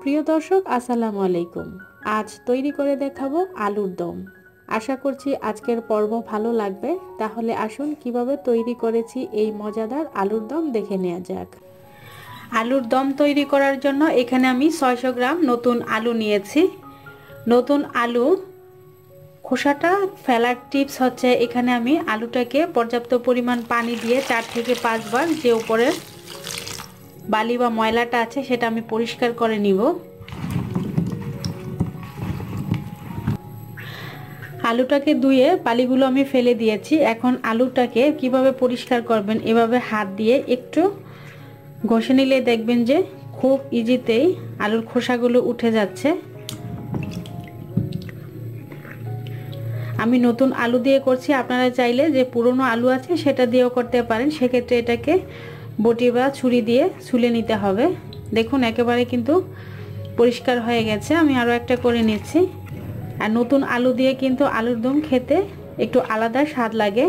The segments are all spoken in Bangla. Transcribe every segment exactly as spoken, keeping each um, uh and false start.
প্রিয় দর্শক, আসসালামু আলাইকুম। আজ তৈরি করে দেখাবো আলুর দম। আশা করছি আজকের পর্ব ভালো লাগবে। তাহলে আসুন কিভাবে তৈরি করেছি এই মজাদার আলুর দম দেখে নেওয়া যাক। আলুর দম তৈরি করার জন্য এখানে আমি ছয়শো গ্রাম নতুন আলু নিয়েছি। নতুন আলু খোসাটা ফেলার টিপস হচ্ছে, এখানে আমি আলুটাকে পর্যাপ্ত পরিমাণ পানি দিয়ে চার থেকে পাঁচবার যে উপরে বালি বা ময়লাটা আছে সেটা আমি পরিষ্কার করে নিব। আলুটাকে ধুয়ে বালিগুলো আমি ফেলে দিয়েছি। এখন আলুটাকে কিভাবে পরিষ্কার করবেন, এভাবে হাত দিয়ে একটু ঘষে নিলে দেখবেন যে খুব ইজিতেই আলুর খোসাগুলো উঠে যাচ্ছে। আমি নতুন আলু দিয়ে করছি, আপনারা চাইলে যে পুরনো আলু আছে সেটা দিয়েও করতে পারেন। সেক্ষেত্রে এটাকে বটি বা ছুরি দিয়ে ছুলে নিতে হবে। দেখুন একেবারে কিন্তু পরিষ্কার হয়ে গেছে। আমি আরও একটা করে নিচ্ছি। আর নতুন আলু দিয়ে কিন্তু আলুর দম খেতে একটু আলাদা স্বাদ লাগে।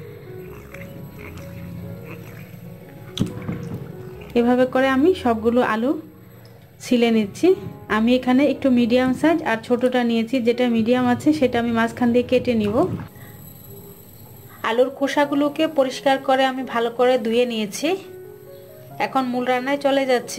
এভাবে করে আমি সবগুলো আলু ছিলে নিচ্ছি। আমি এখানে একটু মিডিয়াম সাইজ আর ছোটটা নিয়েছি, যেটা মিডিয়াম আছে সেটা আমি মাঝখান দিয়ে কেটে নিব। আলুর খোসাগুলোকে পরিষ্কার করে আমি ভালো করে ধুয়ে নিয়েছি। এখন মূল রান্নায় চলে যাচ্ছি।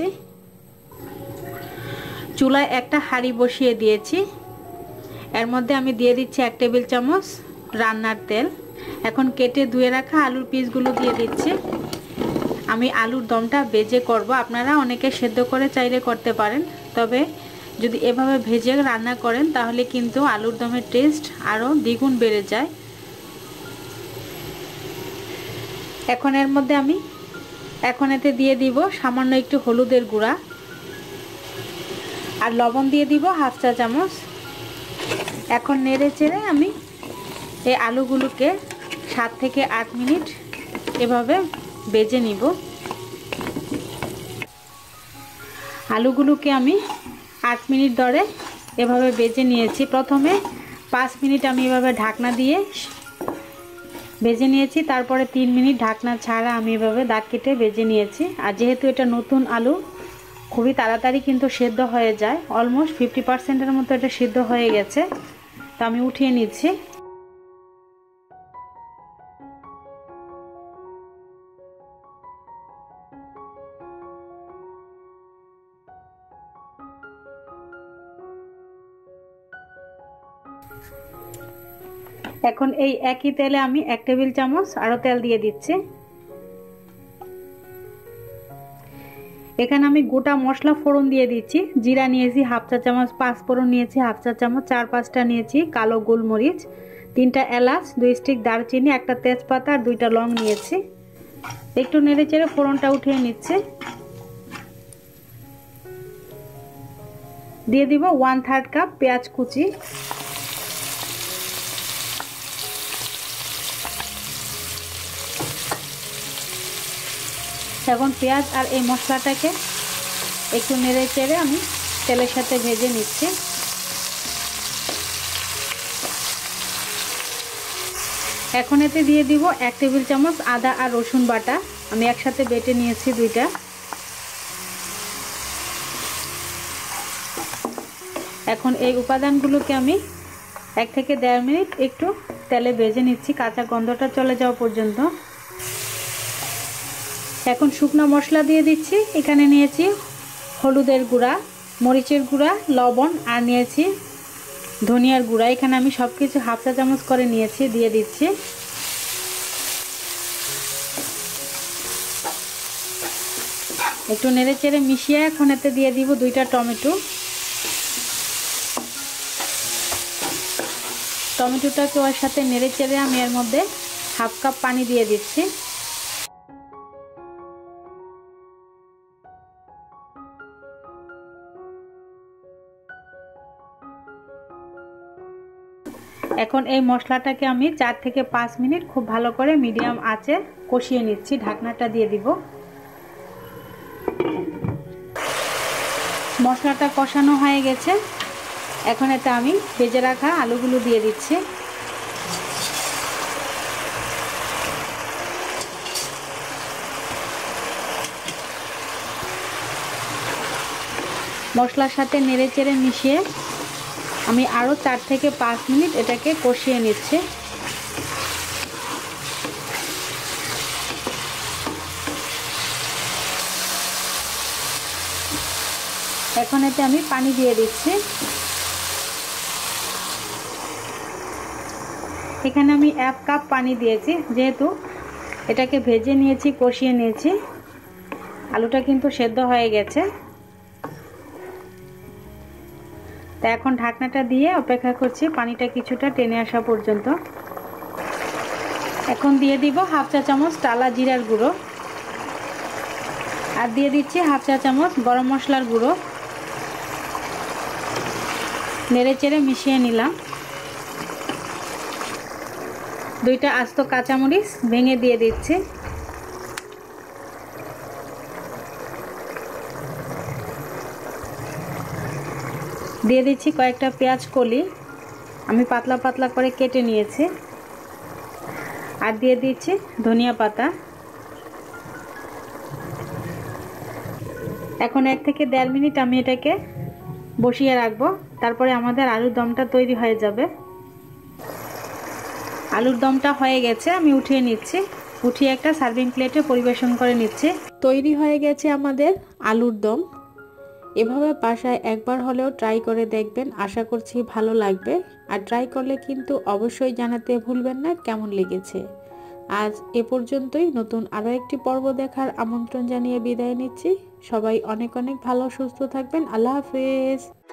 চুলায় একটা হাঁড়ি বসিয়ে দিয়েছি। এর মধ্যে আমি দিয়ে দিচ্ছি এক টেবিল চামচ রান্নার তেল। এখন কেটে ধুয়ে রাখা আলুর পিসগুলো দিয়ে দিচ্ছি। আমি আলুর দমটা ভেজে করব। আপনারা অনেকে সেদ্ধ করে চাইলে করতে পারেন, তবে যদি এভাবে ভেজে রান্না করেন তাহলে কিন্তু আলুর দমের টেস্ট আরও দ্বিগুণ বেড়ে যায়। এখন এর মধ্যে আমি এখন এতে দিয়ে দিব সামান্য একটু হলুদের গুঁড়া আর লবণ দিয়ে দিব হাফ চা চামচ। এখন নেড়ে চেড়ে আমি এই আলুগুলোকে সাত থেকে আট মিনিট এভাবে ভেজে নিব। আলুগুলোকে আমি আট মিনিট ধরে এভাবে ভেজে নিয়েছি। প্রথমে পাঁচ মিনিট আমি এভাবে ঢাকনা দিয়ে ভেজে নিয়েছি, তারপরে তিন মিনিট ঢাকনা ছাড়া আমি এভাবে দাগ কেটে ভেজে নিয়েছি। আর যেহেতু এটা নতুন আলু, খুবই তাড়াতাড়ি কিন্তু সেদ্ধ হয়ে যায়। অলমোস্ট ফিফটি পার্সেন্টের মতো এটা সিদ্ধ হয়ে গেছে, তো আমি উঠিয়ে নিচ্ছি। এখন এই একই তেলে আমি এক টেবিল চামচ আরো তেল দিয়ে দিচ্ছি। এখানে আমি গোটা মশলা ফোড়ন দিয়ে দিচ্ছি। জিরা নিয়েছি হাফ চা চামচ, পাঁচ ফোড়ন নিয়েছি হাফ চা চামচ, চার পাঁচটা নিয়েছি কালো গোলমরিচ, তিনটা এলাচ, দুই স্টিক দারচিনি, একটা তেজপাতা আর দুইটা লং নিয়েছি। একটু নেড়ে চেড়ে ফোড়নটা উঠিয়ে নিচ্ছে। দিয়ে দিব ওয়ান থার্ড কাপ পেঁয়াজ কুচি। এখন পেঁয়াজ আর এই মশলাটাকে একটু নেড়ে চেড়ে আমি তেলের সাথে ভেজে নিচ্ছি। এখন এতে দিয়ে দিব এক টেবিল চামচ আদা আর রসুন বাটা। আমি একসাথে বেটে নিয়েছি দুইটা। এখন এই উপাদানগুলোকে আমি এক থেকে দেড় মিনিট একটু তেলে ভেজে নিচ্ছি, কাঁচা গন্ধটা চলে যাওয়া পর্যন্ত। এখন শুকনো মশলা দিয়ে দিচ্ছি। এখানে নিয়েছি হলুদের গুঁড়া, মরিচের গুঁড়া, লবণ আর নিয়েছি ধনিয়ার গুঁড়া। এখানে আমি সব কিছু হাফ চা চামচ করে নিয়েছি, দিয়ে দিচ্ছি। একটু নেড়ে চেড়ে মিশিয়ে এখন এতে দিয়ে দিব দুইটা টমেটো। টমেটোটাকে ওর সাথে নেড়ে চেড়ে আমি এর মধ্যে হাফ কাপ পানি দিয়ে দিচ্ছি। এখন এই মশলাটাকে আমি চার থেকে পাঁচ মিনিট খুব ভালো করে মিডিয়াম আঁচে কষিয়ে নিচ্ছি। ঢাকনাটা দিয়ে দিব। মশলাটা কষানো হয়ে গেছে। এখন এতে আমি ভেজে রাখা আলুগুলো দিয়ে দিচ্ছি। মশলার সাথে নেড়ে চেড়ে মিশিয়ে আমি আরও চার থেকে পাঁচ মিনিট এটাকে কষিয়ে নিচ্ছি। এখন এতে আমি পানি দিয়ে দিচ্ছি। এখানে আমি এক কাপ পানি দিয়েছি, যেহেতু এটাকে ভেজে নিয়েছি, কষিয়ে নিয়েছি, আলুটা কিন্তু সেদ্ধ হয়ে গেছে। তা এখন ঢাকনাটা দিয়ে অপেক্ষা করছি পানিটা কিছুটা টেনে আসা পর্যন্ত। এখন দিয়ে দিব হাফ চা চামচ টালা জিরার গুঁড়ো, আর দিয়ে দিচ্ছি হাফ চা চামচ গরম মশলার গুঁড়ো। নেড়ে চেড়ে মিশিয়ে নিলাম। দুইটা আস্ত কাঁচামরিচ ভেঙে দিয়ে দিচ্ছি। দিয়ে দিচ্ছি কয়েকটা পেঁয়াজ কলি, আমি পাতলা পাতলা করে কেটে নিয়েছি। আর দিয়ে দিচ্ছি ধনিয়া পাতা। এখন এক থেকে দেড় মিনিট আমি এটাকে বসিয়ে রাখবো, তারপরে আমাদের আলুর দমটা তৈরি হয়ে যাবে। আলুর দমটা হয়ে গেছে, আমি উঠিয়ে নিচ্ছি। উঠিয়ে একটা সার্ভিং প্লেটে পরিবেশন করে নিচ্ছি। তৈরি হয়ে গেছে আমাদের আলুর দম। এভাবে বাসায় একবার হলেও ট্রাই করে দেখবেন, আশা করছি ভালো লাগবে। আর ট্রাই করলে কিন্তু অবশ্যই জানাতে ভুলবেন না কেমন লেগেছে। আজ এ পর্যন্তই। নতুন আরও একটি পর্ব দেখার আমন্ত্রণ জানিয়ে বিদায় নিচ্ছি। সবাই অনেক অনেক ভালো সুস্থ থাকবেন। আল্লাহ হাফেজ।